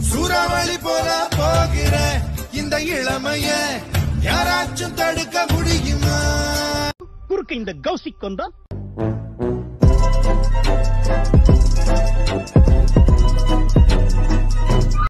சூறாவளி போல போகிற இந்த இளமைய யாராச்சும் தடுக்க முடியுமா? குறுக்க இந்த கௌசிக் கொண்டான்